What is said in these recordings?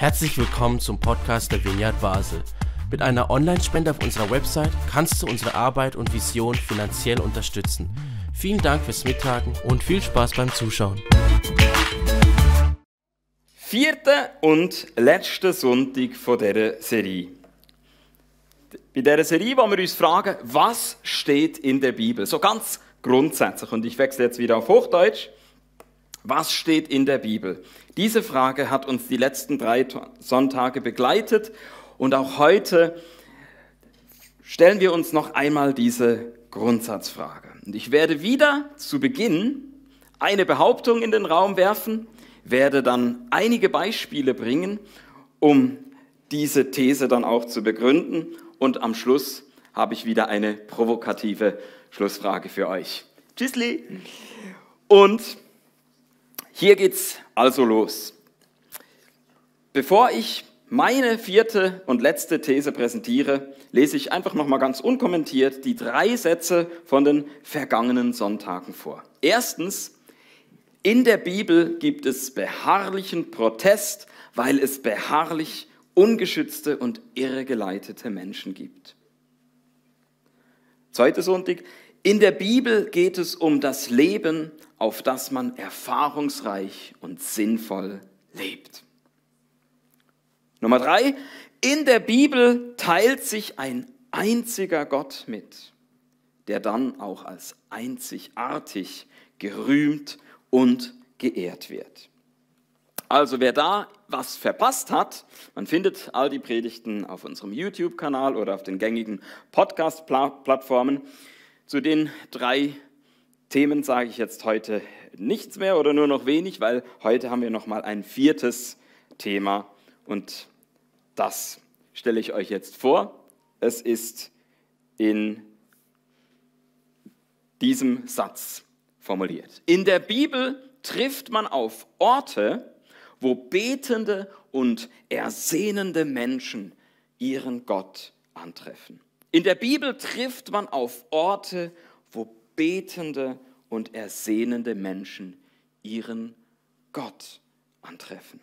Herzlich willkommen zum Podcast der Vineyard Basel. Mit einer Online-Spende auf unserer Website kannst du unsere Arbeit und Vision finanziell unterstützen. Vielen Dank fürs Mittagen und viel Spaß beim Zuschauen. Vierter und letzter Sonntag von dieser Serie. Bei dieser Serie wollen wir uns fragen, was steht in der Bibel? So ganz grundsätzlich. Und ich wechsle jetzt wieder auf Hochdeutsch. Was steht in der Bibel? Diese Frage hat uns die letzten 3 Sonntage begleitet. Und auch heute stellen wir uns noch einmal diese Grundsatzfrage. Und ich werde wieder zu Beginn eine Behauptung in den Raum werfen, werde dann einige Beispiele bringen, um diese These dann auch zu begründen. Und am Schluss habe ich wieder eine provokative Schlussfrage für euch. Tschüssli! Und hier geht's also los. Bevor ich meine 4. und letzte These präsentiere, lese ich einfach nochmal ganz unkommentiert die 3 Sätze von den vergangenen Sonntagen vor. Erstens, in der Bibel gibt es beharrlichen Protest, weil es beharrlich ungeschützte und irregeleitete Menschen gibt. Zweiter Sonntag, in der Bibel geht es um das Leben, auf das man erfahrungsreich und sinnvoll lebt. Nummer 3, in der Bibel teilt sich ein einziger Gott mit, der dann auch als einzigartig gerühmt und geehrt wird. Also wer da was verpasst hat, man findet all die Predigten auf unserem YouTube-Kanal oder auf den gängigen Podcast-Plattformen. Zu den 3 Themen sage ich jetzt heute nichts mehr oder nur noch wenig, weil heute haben wir nochmal ein 4. Thema und das stelle ich euch jetzt vor. Es ist in diesem Satz formuliert. In der Bibel trifft man auf Orte, wo betende und ersehnende Menschen ihren Gott antreffen. In der Bibel trifft man auf Orte, wo betende und ersehnende Menschen ihren Gott antreffen.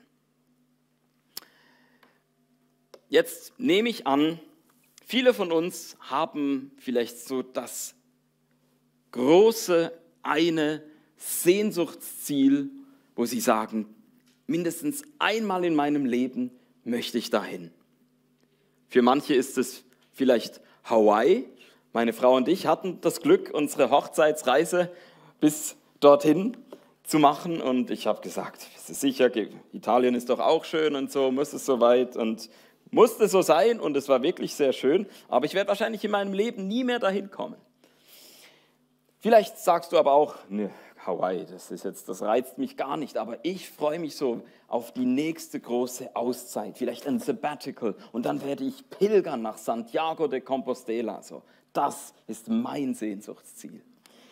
Jetzt nehme ich an, viele von uns haben vielleicht so das große eine Sehnsuchtsziel, wo sie sagen, mindestens einmal in meinem Leben möchte ich dahin. Für manche ist es vielleicht Hawaii. Meine Frau und ich hatten das Glück, unsere Hochzeitsreise bis dorthin zu machen. Und ich habe gesagt, es ist sicher, Italien ist doch auch schön und so, muss es so weit und musste so sein. Und es war wirklich sehr schön. Aber ich werde wahrscheinlich in meinem Leben nie mehr dahin kommen. Vielleicht sagst du aber auch, ne, Hawaii, das reizt mich gar nicht, aber ich freue mich so auf die nächste große Auszeit, vielleicht ein Sabbatical und dann werde ich pilgern nach Santiago de Compostela. So, das ist mein Sehnsuchtsziel.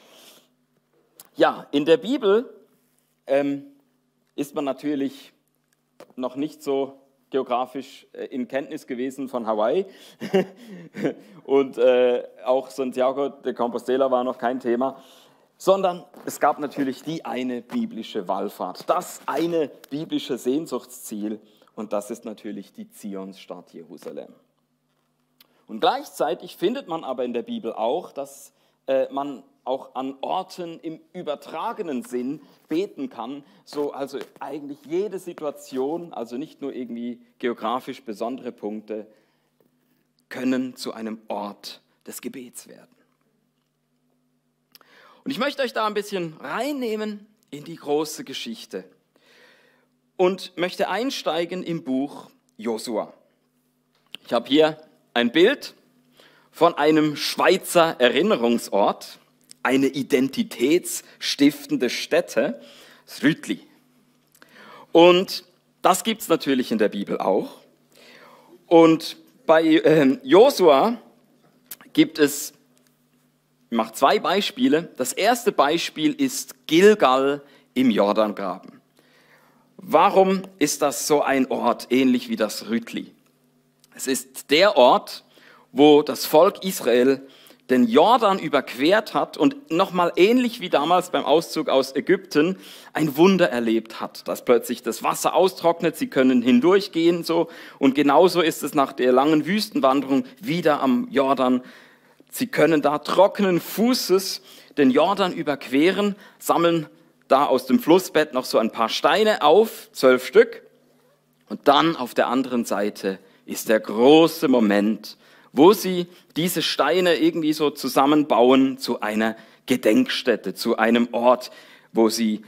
Ja, in der Bibel ist man natürlich noch nicht so geografisch in Kenntnis gewesen von Hawaii und auch Santiago de Compostela war noch kein Thema. Sondern es gab natürlich die eine biblische Wallfahrt, das eine biblische Sehnsuchtsziel und das ist natürlich die Zionsstadt Jerusalem. Und gleichzeitig findet man aber in der Bibel auch, dass man auch an Orten im übertragenen Sinn beten kann, so also eigentlich jede Situation, also nicht nur irgendwie geografisch besondere Punkte, können zu einem Ort des Gebets werden. Und ich möchte euch da ein bisschen reinnehmen in die große Geschichte und möchte einsteigen im Buch Josua. Ich habe hier ein Bild von einem Schweizer Erinnerungsort, eine identitätsstiftende Stätte, das Rütli. Und das gibt es natürlich in der Bibel auch. Und bei Josua gibt es, ich mache 2 Beispiele. Das erste Beispiel ist Gilgal im Jordangraben. Warum ist das so ein Ort, ähnlich wie das Rütli? Es ist der Ort, wo das Volk Israel den Jordan überquert hat und nochmal ähnlich wie damals beim Auszug aus Ägypten ein Wunder erlebt hat, dass plötzlich das Wasser austrocknet, sie können hindurchgehen so, und genauso ist es nach der langen Wüstenwanderung wieder am Jordan. Sie können da trockenen Fußes den Jordan überqueren, sammeln da aus dem Flussbett noch so ein paar Steine auf, 12 Stück, und dann auf der anderen Seite ist der große Moment, wo sie diese Steine irgendwie so zusammenbauen zu einer Gedenkstätte, zu einem Ort, wo sie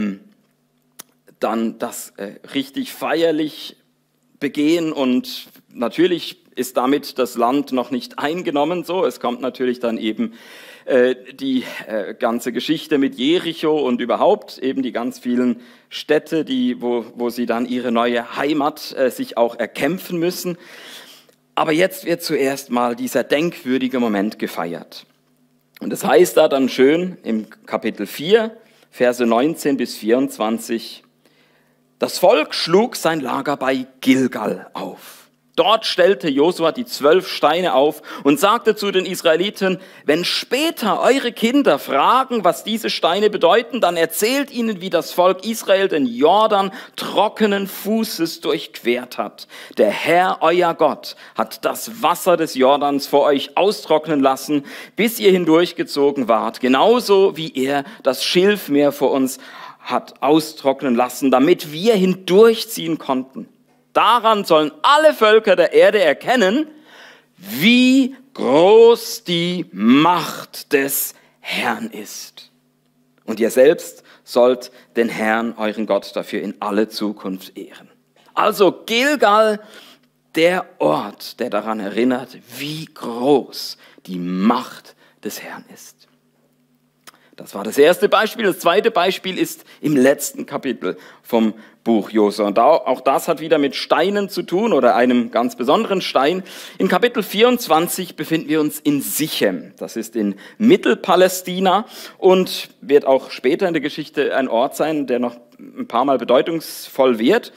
dann das richtig feierlich begehen. Und natürlich ist damit das Land noch nicht eingenommen. So, es kommt natürlich dann eben die ganze Geschichte mit Jericho und überhaupt eben die ganz vielen Städte, wo sie dann ihre neue Heimat sich auch erkämpfen müssen. Aber jetzt wird zuerst mal dieser denkwürdige Moment gefeiert. Und das heißt da dann schön im Kapitel 4, Verse 19 bis 24, das Volk schlug sein Lager bei Gilgal auf. Dort stellte Josua die 12 Steine auf und sagte zu den Israeliten, wenn später eure Kinder fragen, was diese Steine bedeuten, dann erzählt ihnen, wie das Volk Israel den Jordan trockenen Fußes durchquert hat. Der Herr, euer Gott, hat das Wasser des Jordans vor euch austrocknen lassen, bis ihr hindurchgezogen wart, genauso wie er das Schilfmeer vor uns hat austrocknen lassen, damit wir hindurchziehen konnten. Daran sollen alle Völker der Erde erkennen, wie groß die Macht des Herrn ist. Und ihr selbst sollt den Herrn, euren Gott, dafür in alle Zukunft ehren. Also Gilgal, der Ort, der daran erinnert, wie groß die Macht des Herrn ist. Das war das erste Beispiel. Das zweite Beispiel ist im letzten Kapitel vom Buch Josua. Und auch das hat wieder mit Steinen zu tun oder einem ganz besonderen Stein. In Kapitel 24 befinden wir uns in Sichem. Das ist in Mittelpalästina und wird auch später in der Geschichte ein Ort sein, der noch ein paar Mal bedeutungsvoll wird.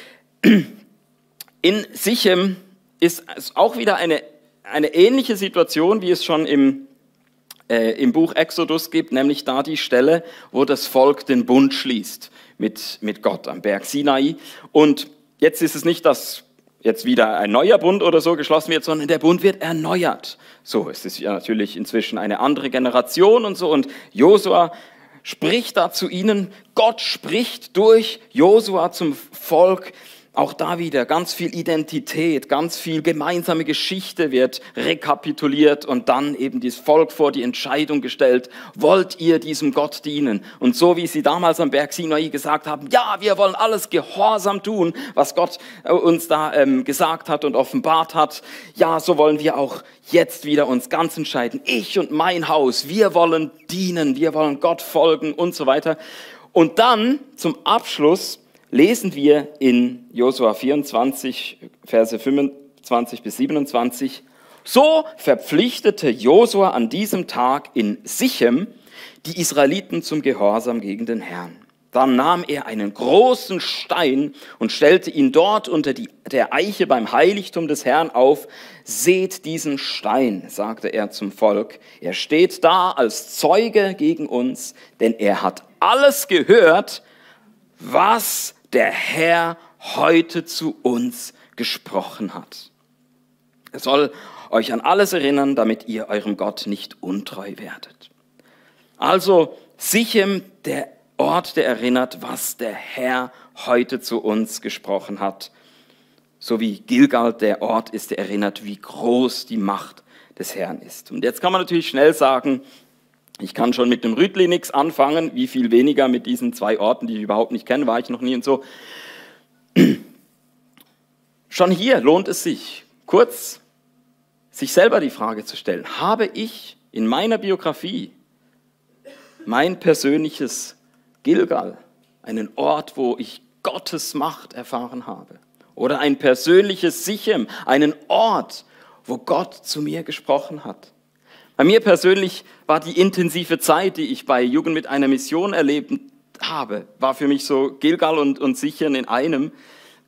In Sichem ist es auch wieder eine ähnliche Situation, wie es schon im Buch Exodus gibt, nämlich da die Stelle, wo das Volk den Bund schließt mit Gott am Berg Sinai. Und jetzt ist es nicht, dass jetzt wieder ein neuer Bund oder so geschlossen wird, sondern der Bund wird erneuert. So, es ist ja natürlich inzwischen eine andere Generation und so. Und Josua spricht da zu ihnen, Gott spricht durch Josua zum Volk. Auch da wieder ganz viel Identität, ganz viel gemeinsame Geschichte wird rekapituliert und dann eben das Volk vor die Entscheidung gestellt, wollt ihr diesem Gott dienen? Und so wie sie damals am Berg Sinai gesagt haben, ja, wir wollen alles gehorsam tun, was Gott uns da gesagt hat und offenbart hat, ja, so wollen wir auch jetzt wieder uns ganz entscheiden. Ich und mein Haus, wir wollen dienen, wir wollen Gott folgen und so weiter. Und dann zum Abschluss lesen wir in Josua 24, Verse 25 bis 27, so verpflichtete Josua an diesem Tag in Sichem die Israeliten zum Gehorsam gegen den Herrn. Dann nahm er einen großen Stein und stellte ihn dort unter der Eiche beim Heiligtum des Herrn auf. Seht diesen Stein, sagte er zum Volk. Er steht da als Zeuge gegen uns, denn er hat alles gehört, was der Herr heute zu uns gesprochen hat. Er soll euch an alles erinnern, damit ihr eurem Gott nicht untreu werdet. Also Sichem, der Ort, der erinnert, was der Herr heute zu uns gesprochen hat. So wie Gilgal der Ort ist, der erinnert, wie groß die Macht des Herrn ist. Und jetzt kann man natürlich schnell sagen, ich kann schon mit dem Rütli nichts anfangen, wie viel weniger mit diesen 2 Orten, die ich überhaupt nicht kenne, war ich noch nie und so. Schon hier lohnt es sich, kurz sich selber die Frage zu stellen, habe ich in meiner Biografie mein persönliches Gilgal, einen Ort, wo ich Gottes Macht erfahren habe? Oder ein persönliches Sichem, einen Ort, wo Gott zu mir gesprochen hat? Bei mir persönlich war die intensive Zeit, die ich bei Jugend mit einer Mission erlebt habe, war für mich so Gilgal und Sichem in einem,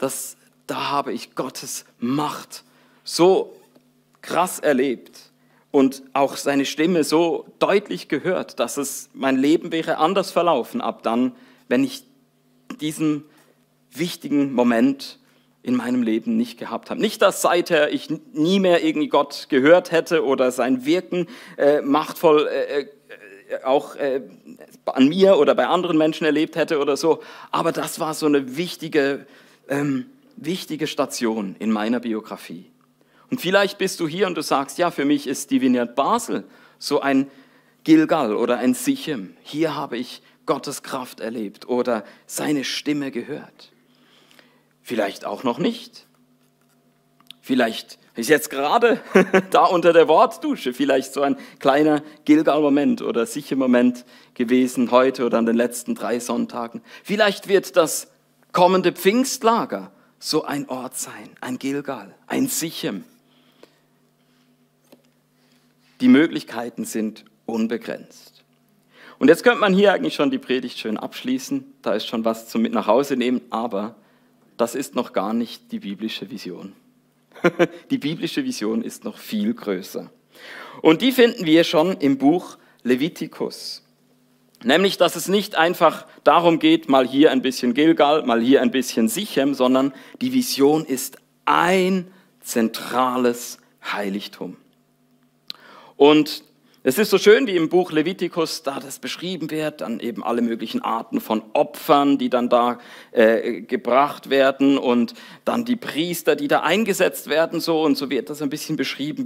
da habe ich Gottes Macht so krass erlebt. und auch seine Stimme so deutlich gehört, dass mein Leben wäre anders verlaufen ab dann, wenn ich diesen wichtigen Moment in meinem Leben nicht gehabt habe. Nicht, dass seither ich nie mehr irgendwie Gott gehört hätte oder sein Wirken machtvoll auch an mir oder bei anderen Menschen erlebt hätte oder so, aber das war so eine wichtige Station in meiner Biografie. Und vielleicht bist du hier und du sagst, ja, für mich ist die Vineyard Basel so ein Gilgal oder ein Sichem. Hier habe ich Gottes Kraft erlebt oder seine Stimme gehört. Vielleicht auch noch nicht. Vielleicht ist jetzt gerade da unter der Wortdusche vielleicht so ein kleiner Gilgal-Moment oder Sichem-Moment gewesen heute oder an den letzten 3 Sonntagen. Vielleicht wird das kommende Pfingstlager so ein Ort sein, ein Gilgal, ein Sichem. Die Möglichkeiten sind unbegrenzt. Und jetzt könnte man hier eigentlich schon die Predigt schön abschließen. Da ist schon was zum mit nach Hause nehmen, aber das ist noch gar nicht die biblische Vision. Die biblische Vision ist noch viel größer. Und die finden wir schon im Buch Levitikus. Nämlich, dass es nicht einfach darum geht, mal hier ein bisschen Gilgal, mal hier ein bisschen Sichem, sondern die Vision ist ein zentrales Heiligtum. Und es ist so schön, wie im Buch Levitikus da das beschrieben wird, dann eben alle möglichen Arten von Opfern, die dann da gebracht werden und dann die Priester, die da eingesetzt werden, so und so wird das ein bisschen beschrieben,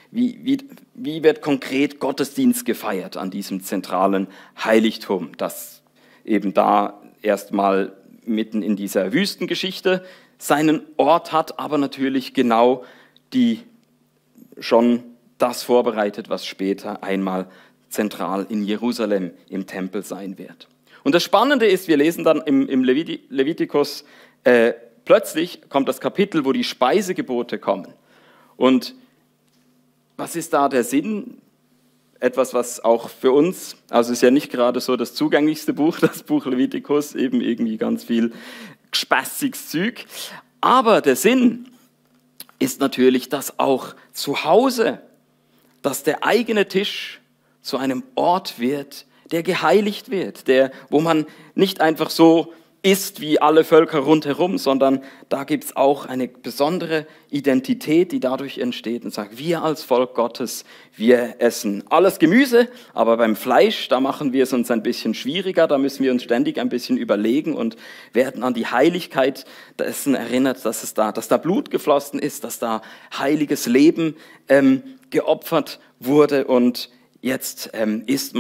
wie wird konkret Gottesdienst gefeiert an diesem zentralen Heiligtum, das eben da erstmal mitten in dieser Wüstengeschichte seinen Ort hat, aber natürlich genau die schon das vorbereitet, was später einmal zentral in Jerusalem im Tempel sein wird. Und das Spannende ist, wir lesen dann im Levitikus, plötzlich kommt das Kapitel, wo die Speisegebote kommen. Und was ist da der Sinn? Etwas, was auch für uns, also ist ja nicht gerade so das zugänglichste Buch, das Buch Levitikus, eben irgendwie ganz viel spaßiges Zeug. Aber der Sinn ist natürlich, dass auch zu Hause, dass der eigene Tisch zu einem Ort wird, der geheiligt wird, wo man nicht einfach so isst wie alle Völker rundherum, sondern da gibt es auch eine besondere Identität, die dadurch entsteht und sagt, wir als Volk Gottes, wir essen alles Gemüse, aber beim Fleisch, da machen wir es uns ein bisschen schwieriger, da müssen wir uns ständig ein bisschen überlegen und werden an die Heiligkeit dessen erinnert, dass da Blut geflossen ist, dass da heiliges Leben geopfert wurde und jetzt ist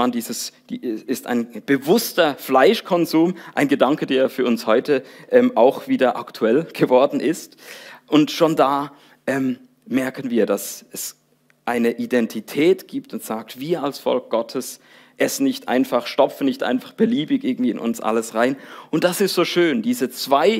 ein bewusster Fleischkonsum, ein Gedanke, der für uns heute auch wieder aktuell geworden ist. Und schon da merken wir, dass es eine Identität gibt und sagt, wir als Volk Gottes essen nicht einfach, stopfen nicht einfach beliebig irgendwie in uns alles rein. Und das ist so schön, diese 2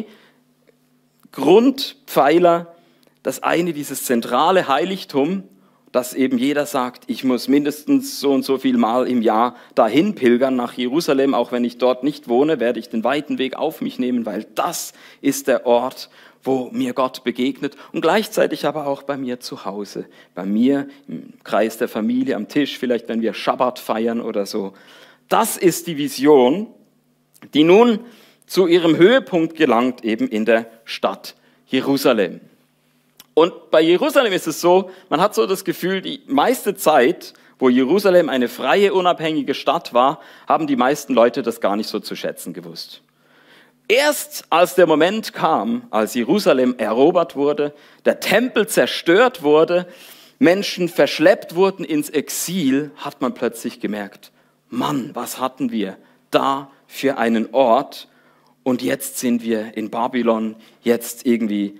Grundpfeiler, das eine, dieses zentrale Heiligtum, dass eben jeder sagt, ich muss mindestens so und so viel Mal im Jahr dahin pilgern nach Jerusalem, auch wenn ich dort nicht wohne, werde ich den weiten Weg auf mich nehmen, weil das ist der Ort, wo mir Gott begegnet und gleichzeitig aber auch bei mir zu Hause, bei mir im Kreis der Familie, am Tisch, vielleicht wenn wir Schabbat feiern oder so. Das ist die Vision, die nun zu ihrem Höhepunkt gelangt, eben in der Stadt Jerusalem. Und bei Jerusalem ist es so, man hat so das Gefühl, die meiste Zeit, wo Jerusalem eine freie, unabhängige Stadt war, haben die meisten Leute das gar nicht so zu schätzen gewusst. Erst als der Moment kam, als Jerusalem erobert wurde, der Tempel zerstört wurde, Menschen verschleppt wurden ins Exil, hat man plötzlich gemerkt, Mann, was hatten wir da für einen Ort? Und jetzt sind wir in Babylon, jetzt irgendwie.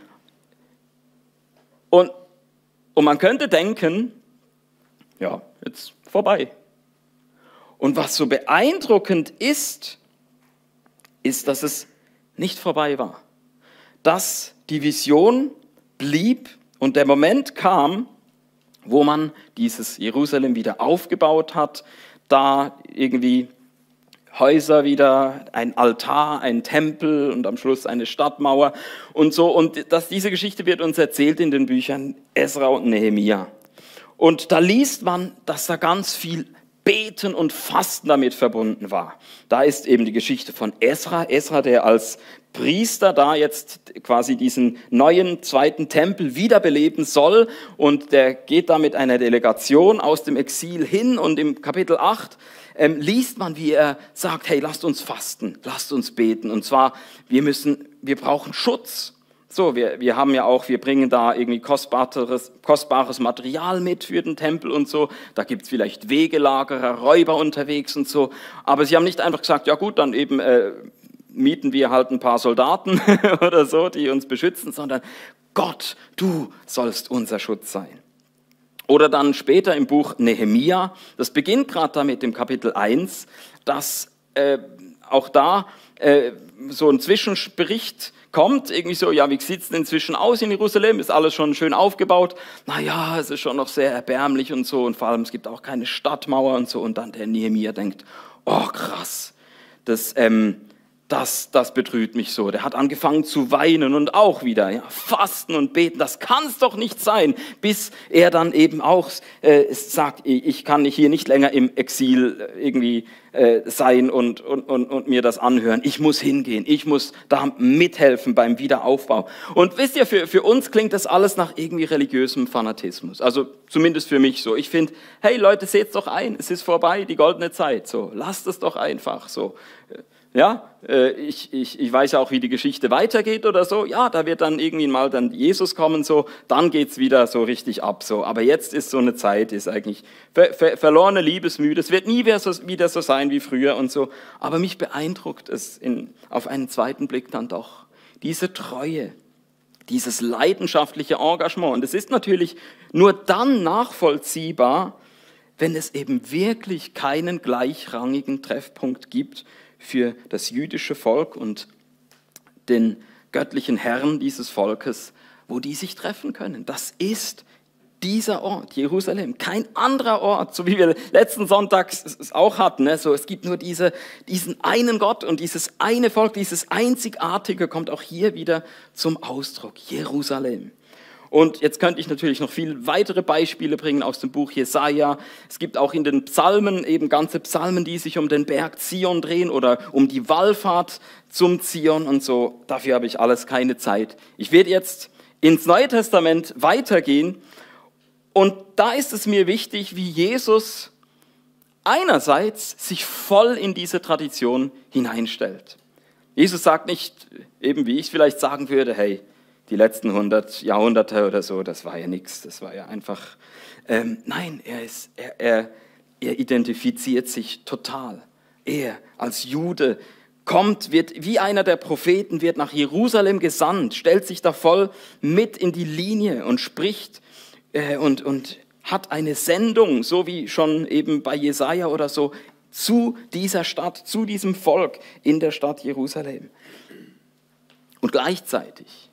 Und man könnte denken, ja, jetzt vorbei. Und was so beeindruckend ist, dass es nicht vorbei war. Dass die Vision blieb und der Moment kam, wo man dieses Jerusalem wieder aufgebaut hat, da irgendwie Häuser wieder, ein Altar, ein Tempel und am Schluss eine Stadtmauer und so. Und diese Geschichte wird uns erzählt in den Büchern Esra und Nehemia. Und da liest man, dass da ganz viel Beten und Fasten damit verbunden war. Da ist eben die Geschichte von Esra, der als Priester da jetzt quasi diesen neuen zweiten Tempel wiederbeleben soll, und der geht da mit einer Delegation aus dem Exil hin, und im Kapitel 8 liest man, wie er sagt, hey, lasst uns fasten, lasst uns beten, und zwar, wir brauchen Schutz. So, wir bringen da irgendwie kostbares Material mit für den Tempel und so. Da gibt es vielleicht Wegelagerer, Räuber unterwegs und so. Aber sie haben nicht einfach gesagt, ja gut, dann eben mieten wir halt ein paar Soldaten oder so, die uns beschützen, sondern Gott, du sollst unser Schutz sein. Oder dann später im Buch Nehemia, das beginnt gerade damit im Kapitel 1, dass auch da so ein Zwischenbericht kommt, irgendwie so, ja, wie sieht es denn inzwischen aus in Jerusalem? Ist alles schon schön aufgebaut? Naja, es ist schon noch sehr erbärmlich und so, und vor allem, es gibt auch keine Stadtmauer und so, und dann der Nehemia denkt, oh krass, das betrübt mich so. Der hat angefangen zu weinen und auch wieder fasten und beten. Das kann es doch nicht sein, bis er dann eben auch sagt, ich kann hier nicht länger im Exil irgendwie sein und mir das anhören. Ich muss hingehen. Ich muss da mithelfen beim Wiederaufbau. Und wisst ihr, für uns klingt das alles nach irgendwie religiösem Fanatismus. Also zumindest für mich so. Ich finde, hey Leute, seht's doch ein. Es ist vorbei, die goldene Zeit. So, lasst es doch einfach so. Ja, ich weiß ja auch, wie die Geschichte weitergeht oder so. Ja, da wird dann irgendwie mal dann Jesus kommen, so, dann geht's wieder so richtig ab, so. Aber jetzt ist so eine Zeit, ist eigentlich verlorene Liebesmüde. Es wird nie wieder so sein wie früher und so. Aber mich beeindruckt es auf einen zweiten Blick dann doch. Diese Treue, dieses leidenschaftliche Engagement. Und es ist natürlich nur dann nachvollziehbar, wenn es eben wirklich keinen gleichrangigen Treffpunkt gibt für das jüdische Volk und den göttlichen Herrn dieses Volkes, wo die sich treffen können. Das ist dieser Ort, Jerusalem, kein anderer Ort, so wie wir letzten Sonntag es auch hatten. Ne? So, es gibt nur diesen einen Gott, und dieses eine Volk, dieses Einzigartige kommt auch hier wieder zum Ausdruck, Jerusalem. Und jetzt könnte ich natürlich noch viele weitere Beispiele bringen aus dem Buch Jesaja. Es gibt auch in den Psalmen eben ganze Psalmen, die sich um den Berg Zion drehen oder um die Wallfahrt zum Zion und so. Dafür habe ich alles keine Zeit. Ich werde jetzt ins Neue Testament weitergehen, und da ist es mir wichtig, wie Jesus einerseits sich voll in diese Tradition hineinstellt. Jesus sagt nicht, eben wie ich vielleicht sagen würde, hey, die letzten 100 Jahrhunderte oder so, das war ja nichts, das war ja einfach, nein, er identifiziert sich total. Er als Jude wird wie einer der Propheten, wird nach Jerusalem gesandt, stellt sich da voll mit in die Linie und spricht und hat eine Sendung, so wie schon eben bei Jesaja oder so, zu dieser Stadt, zu diesem Volk in der Stadt Jerusalem. Und gleichzeitig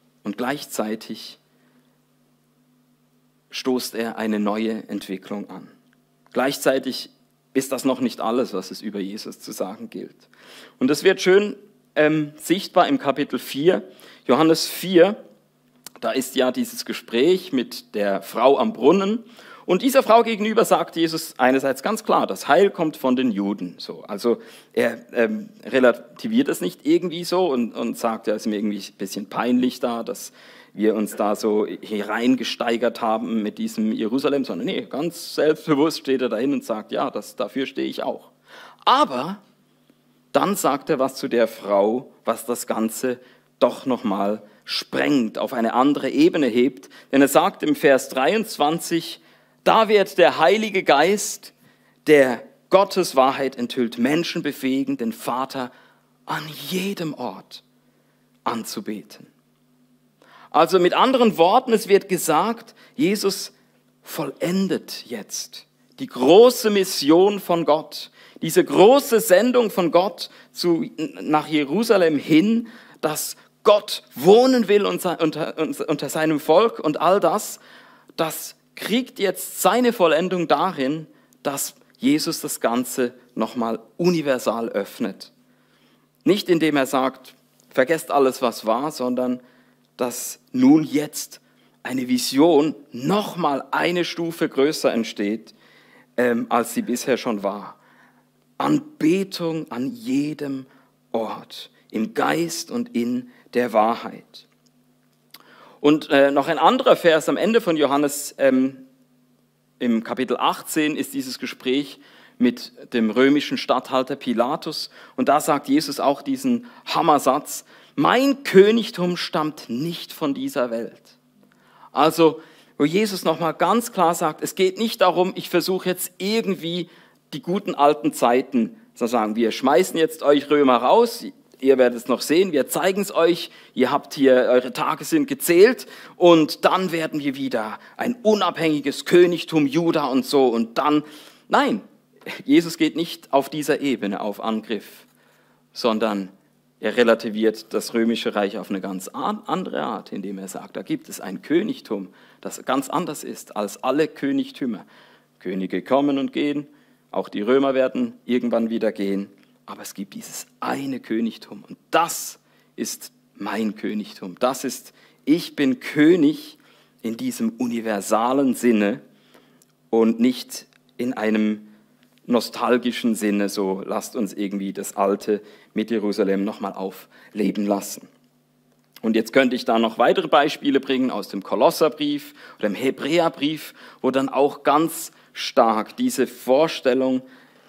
stoßt er eine neue Entwicklung an. Gleichzeitig ist das noch nicht alles, was es über Jesus zu sagen gilt. Und das wird schön sichtbar im Kapitel 4, Johannes 4. Da ist ja dieses Gespräch mit der Frau am Brunnen. Und dieser Frau gegenüber sagt Jesus einerseits ganz klar, das Heil kommt von den Juden. So, also er relativiert es nicht irgendwie so und sagt, ja, es ist mir irgendwie ein bisschen peinlich da, dass wir uns da so hineingesteigert haben mit diesem Jerusalem, sondern nee, ganz selbstbewusst steht er dahin und sagt, ja, dafür stehe ich auch. Aber dann sagt er was zu der Frau, was das Ganze doch nochmal sprengt, auf eine andere Ebene hebt. Denn er sagt im Vers 23, da wird der Heilige Geist, der Gottes Wahrheit enthüllt, Menschen befähigen, den Vater an jedem Ort anzubeten. Also mit anderen Worten, es wird gesagt, Jesus vollendet jetzt die große Mission von Gott, diese große Sendung von Gott nach Jerusalem hin, dass Gott wohnen will unter seinem Volk, und all das kriegt jetzt seine Vollendung darin, dass Jesus das Ganze nochmal universal öffnet. Nicht indem er sagt, vergesst alles, was war, sondern dass nun jetzt eine Vision nochmal eine Stufe größer entsteht, als sie bisher schon war. Anbetung an jedem Ort, im Geist und in der Wahrheit. Und noch ein anderer Vers am Ende von Johannes, im Kapitel 18 ist dieses Gespräch mit dem römischen Statthalter Pilatus. Und da sagt Jesus auch diesen Hammersatz: Mein Königtum stammt nicht von dieser Welt. Also, wo Jesus nochmal ganz klar sagt, es geht nicht darum, ich versuche jetzt irgendwie die guten alten Zeiten zu sagen, wir schmeißen jetzt euch Römer raus, ihr werdet es noch sehen, wir zeigen es euch, ihr habt hier, eure Tage sind gezählt und dann werden wir wieder ein unabhängiges Königtum Juda und so und dann, nein, Jesus geht nicht auf dieser Ebene auf Angriff, sondern er relativiert das römische Reich auf eine ganz andere Art, indem er sagt, da gibt es ein Königtum, das ganz anders ist als alle Königtümer. Könige kommen und gehen, auch die Römer werden irgendwann wieder gehen, aber es gibt dieses eine Königtum und das ist mein Königtum. Das ist, ich bin König in diesem universalen Sinne und nicht in einem nostalgischen Sinne, so lasst uns irgendwie das Alte mit Jerusalem nochmal aufleben lassen. Und jetzt könnte ich da noch weitere Beispiele bringen aus dem Kolosserbrief oder dem Hebräerbrief, wo dann auch ganz stark diese Vorstellung,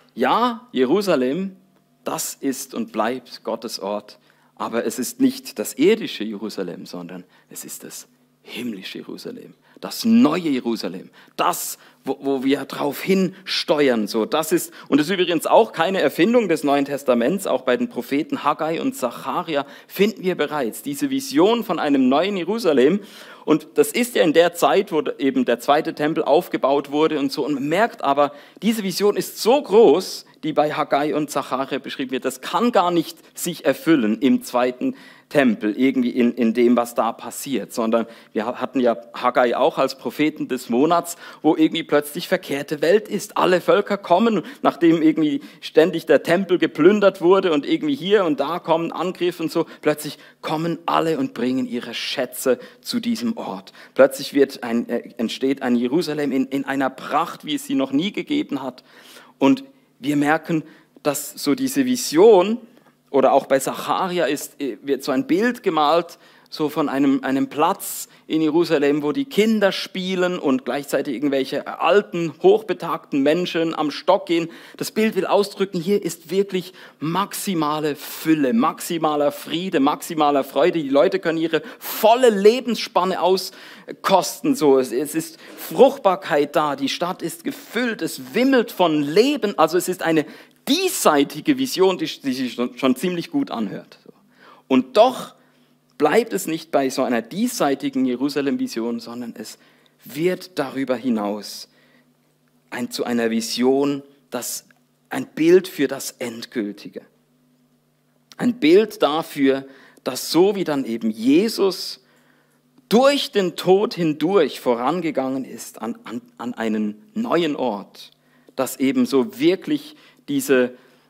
ja, Jerusalem, das ist und bleibt Gottes Ort, aber es ist nicht das irdische Jerusalem, sondern es ist das himmlische Jerusalem, das neue Jerusalem, das, wo wir drauf hinsteuern. So, das ist übrigens auch keine Erfindung des Neuen Testaments, auch bei den Propheten Haggai und Zacharia finden wir bereits diese Vision von einem neuen Jerusalem. Und das ist ja in der Zeit, wo eben der zweite Tempel aufgebaut wurde und so. Und man merkt aber, diese Vision ist so groß, die bei Haggai und Zacharia beschrieben wird, das kann gar nicht sich erfüllen im zweiten Tempel, irgendwie in dem, was da passiert, sondern wir hatten ja Haggai auch als Propheten des Monats, wo irgendwie plötzlich verkehrte Welt ist. Alle Völker kommen, nachdem irgendwie ständig der Tempel geplündert wurde und irgendwie hier und da kommen Angriffe und so, plötzlich kommen alle und bringen ihre Schätze zu diesem Ort. Plötzlich entsteht ein Jerusalem in einer Pracht, wie es sie noch nie gegeben hat. Und wir merken, dass so diese Vision, oder auch bei Zacharia wird so ein Bild gemalt, so von einem Platz in Jerusalem, wo die Kinder spielen und gleichzeitig irgendwelche alten, hochbetagten Menschen am Stock gehen. Das Bild will ausdrücken, hier ist wirklich maximale Fülle, maximaler Friede, maximaler Freude. Die Leute können ihre volle Lebensspanne auskosten. So, es ist Fruchtbarkeit da, die Stadt ist gefüllt, es wimmelt von Leben. Also es ist eine diesseitige Vision, die sich schon ziemlich gut anhört. Und doch bleibt es nicht bei so einer diesseitigen Jerusalem-Vision, sondern es wird darüber hinaus zu einer Vision, ein Bild für das Endgültige. Ein Bild dafür, dass so wie dann eben Jesus durch den Tod hindurch vorangegangen ist an einen neuen Ort, dass eben so wirklich diese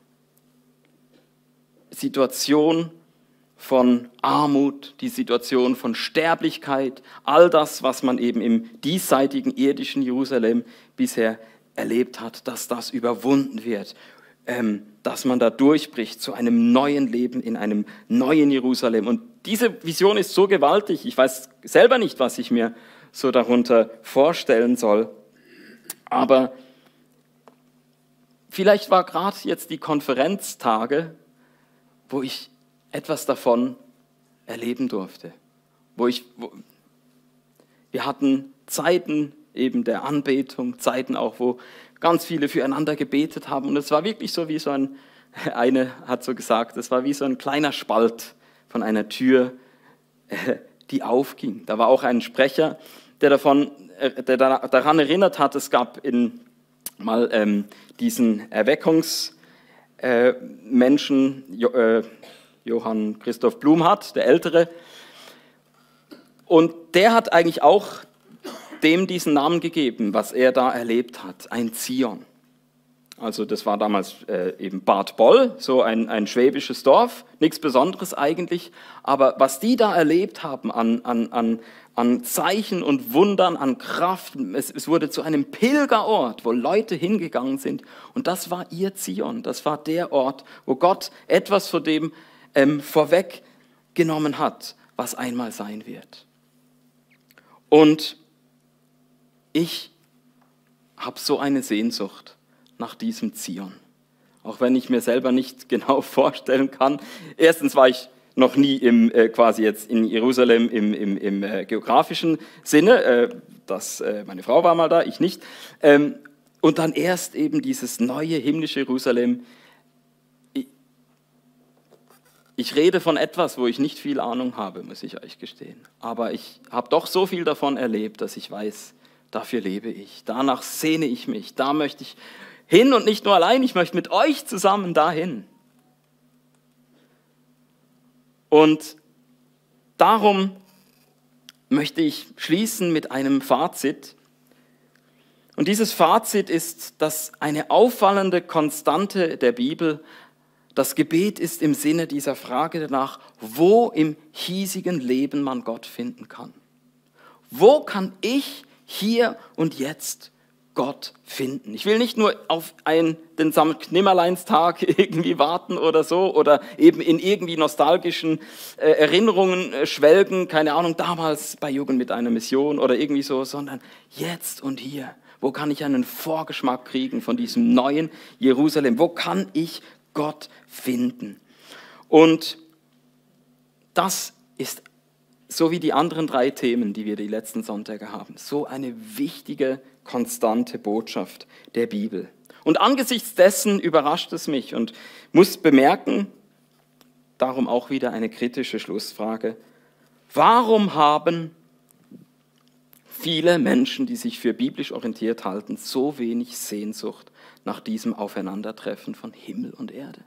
Situation von Armut, die Situation von Sterblichkeit, all das, was man eben im diesseitigen irdischen Jerusalem bisher erlebt hat, dass das überwunden wird, dass man da durchbricht zu einem neuen Leben in einem neuen Jerusalem. Und diese Vision ist so gewaltig, ich weiß selber nicht, was ich mir so darunter vorstellen soll, aber vielleicht war gerade jetzt die Konferenztage, wo ich etwas davon erleben durfte. Wir hatten Zeiten eben der Anbetung, Zeiten auch, wo ganz viele füreinander gebetet haben. Und es war wirklich so wie eine hat so gesagt, es war wie so ein kleiner Spalt von einer Tür, die aufging. Da war auch ein Sprecher, der daran erinnert hat, es gab mal diesen Erweckungsmenschen, Johann Christoph Blumhardt, der Ältere, und der hat eigentlich auch dem diesen Namen gegeben, was er da erlebt hat, ein Zion. Also das war damals eben Bad Boll, so ein schwäbisches Dorf, nichts Besonderes eigentlich. Aber was die da erlebt haben an Zeichen und Wundern, an Kraft, es wurde zu einem Pilgerort, wo Leute hingegangen sind. Und das war ihr Zion, das war der Ort, wo Gott etwas von dem vorweggenommen hat, was einmal sein wird. Und ich habe so eine Sehnsucht nach diesem Zion. Auch wenn ich mir selber nicht genau vorstellen kann. Erstens war ich noch nie quasi jetzt in Jerusalem im geografischen Sinne. Meine Frau war mal da, ich nicht. Und dann erst eben dieses neue himmlische Jerusalem. Ich rede von etwas, wo ich nicht viel Ahnung habe, muss ich euch gestehen. Aber ich habe doch so viel davon erlebt, dass ich weiß, dafür lebe ich. Danach sehne ich mich. Da möchte ich hin und nicht nur allein, ich möchte mit euch zusammen dahin. Und darum möchte ich schließen mit einem Fazit. Und dieses Fazit ist, dass eine auffallende Konstante der Bibel das Gebet ist im Sinne dieser Frage danach, wo im hiesigen Leben man Gott finden kann. Wo kann ich hier und jetzt Gott finden? Ich will nicht nur auf den Sankt-Nimmerleins-Tag irgendwie warten oder so oder eben in irgendwie nostalgischen Erinnerungen schwelgen, keine Ahnung, damals bei Jugend mit einer Mission oder irgendwie so, sondern jetzt und hier. Wo kann ich einen Vorgeschmack kriegen von diesem neuen Jerusalem? Wo kann ich Gott finden? Und das ist so wie die anderen 3 Themen, die wir die letzten Sonntage haben, so eine wichtige, konstante Botschaft der Bibel. Und angesichts dessen überrascht es mich und muss bemerken, darum auch wieder eine kritische Schlussfrage, warum haben viele Menschen, die sich für biblisch orientiert halten, so wenig Sehnsucht nach diesem Aufeinandertreffen von Himmel und Erde?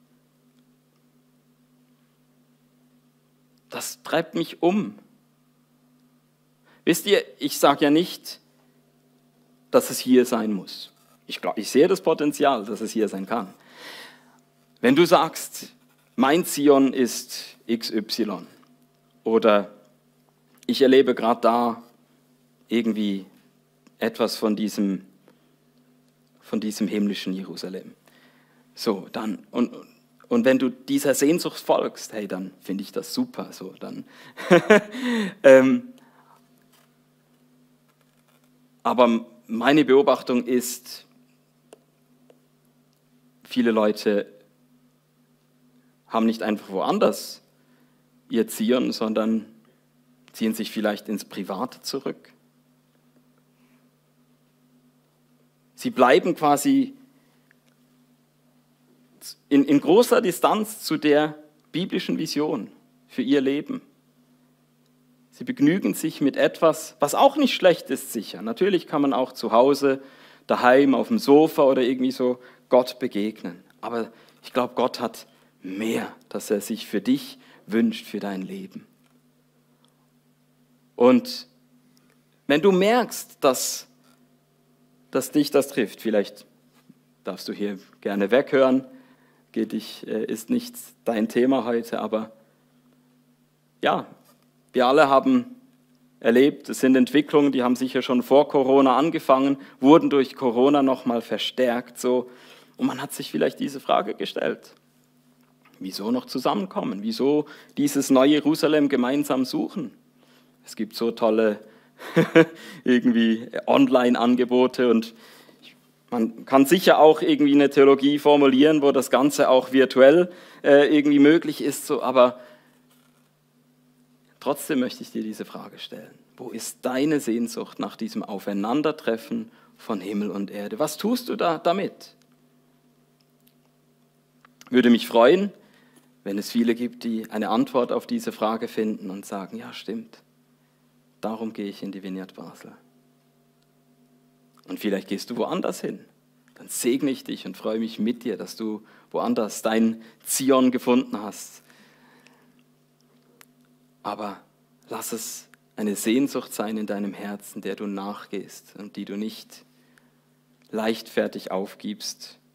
Das treibt mich um. Wisst ihr, ich sage ja nicht, dass es hier sein muss. Ich sehe das Potenzial, dass es hier sein kann. Wenn du sagst, mein Zion ist XY oder ich erlebe gerade da irgendwie etwas von diesem himmlischen Jerusalem. So, dann, und wenn du dieser Sehnsucht folgst, hey, dann finde ich das super. So, dann aber meine Beobachtung ist, viele Leute haben nicht einfach woanders ihr Zion, sondern ziehen sich vielleicht ins Private zurück. Sie bleiben quasi in großer Distanz zu der biblischen Vision für ihr Leben. Sie begnügen sich mit etwas, was auch nicht schlecht ist, sicher. Natürlich kann man auch zu Hause, daheim, auf dem Sofa oder irgendwie so Gott begegnen. Aber ich glaube, Gott hat mehr, das er sich für dich wünscht, für dein Leben. Und wenn du merkst, dass dich das trifft, vielleicht darfst du hier gerne weghören, ist nicht dein Thema heute, aber ja, wir alle haben erlebt, es sind Entwicklungen, die haben sicher schon vor Corona angefangen, wurden durch Corona nochmal verstärkt. So. Und man hat sich vielleicht diese Frage gestellt, wieso noch zusammenkommen? Wieso dieses neue Jerusalem gemeinsam suchen? Es gibt so tolle irgendwie Online-Angebote und man kann sicher auch irgendwie eine Theologie formulieren, wo das Ganze auch virtuell irgendwie möglich ist, so, aber trotzdem möchte ich dir diese Frage stellen. Wo ist deine Sehnsucht nach diesem Aufeinandertreffen von Himmel und Erde? Was tust du da damit? Würde mich freuen, wenn es viele gibt, die eine Antwort auf diese Frage finden und sagen, ja stimmt, darum gehe ich in die Vineyard Basel. Und vielleicht gehst du woanders hin. Dann segne ich dich und freue mich mit dir, dass du woanders dein Zion gefunden hast. Aber lass es eine Sehnsucht sein in deinem Herzen, der du nachgehst und die du nicht leichtfertig aufgibst,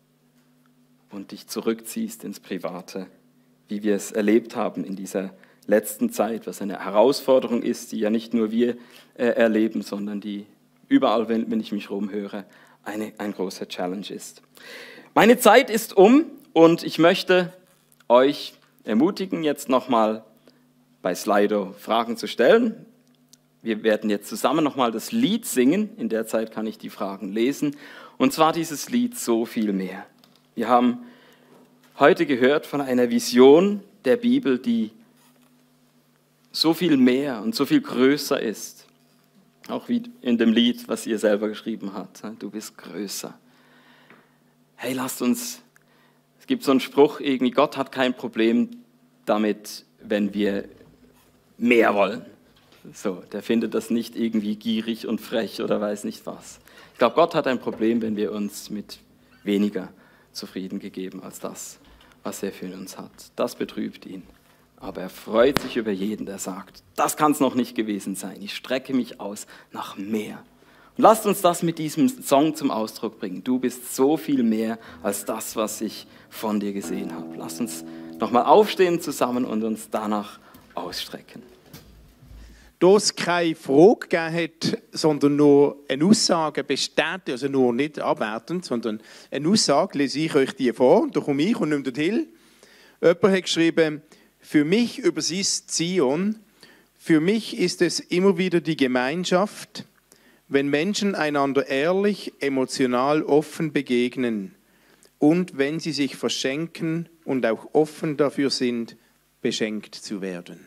und dich zurückziehst ins Private, wie wir es erlebt haben in dieser letzten Zeit, was eine Herausforderung ist, die ja nicht nur wir erleben, sondern die überall, wenn ich mich rumhöre, ein großer Challenge ist. Meine Zeit ist um und ich möchte euch ermutigen, jetzt nochmal bei Slido Fragen zu stellen. Wir werden jetzt zusammen nochmal das Lied singen. In der Zeit kann ich die Fragen lesen. Und zwar dieses Lied So viel mehr. Wir haben heute gehört von einer Vision der Bibel, die so viel mehr und so viel größer ist. Auch wie in dem Lied, was ihr selber geschrieben habt. Du bist größer. Hey, lasst uns, es gibt so einen Spruch, irgendwie Gott hat kein Problem damit, wenn wir mehr wollen. So, der findet das nicht irgendwie gierig und frech oder weiß nicht was. Ich glaube, Gott hat ein Problem, wenn wir uns mit weniger zufrieden gegeben als das, was er für uns hat. Das betrübt ihn. Aber er freut sich über jeden, der sagt, das kann es noch nicht gewesen sein. Ich strecke mich aus nach mehr. Und lasst uns das mit diesem Song zum Ausdruck bringen. Du bist so viel mehr als das, was ich von dir gesehen habe. Lasst uns nochmal aufstehen zusammen und uns danach ausstrecken. Da es keine Frage gegeben hat, sondern nur eine Aussage bestätigt, also nur nicht abwertend, sondern eine Aussage, lese ich euch die vor. Da komme ich und nehme den Hill. Jemand hat geschrieben, für mich übersieht Zion, für mich ist es immer wieder die Gemeinschaft, wenn Menschen einander ehrlich, emotional, offen begegnen und wenn sie sich verschenken und auch offen dafür sind, beschenkt zu werden.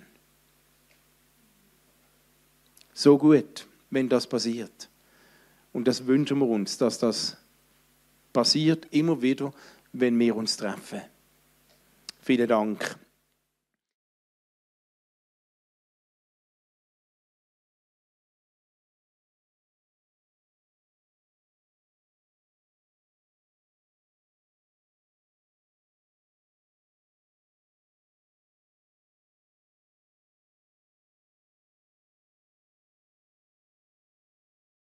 So gut, wenn das passiert. Und das wünschen wir uns, dass das passiert immer wieder, wenn wir uns treffen. Vielen Dank.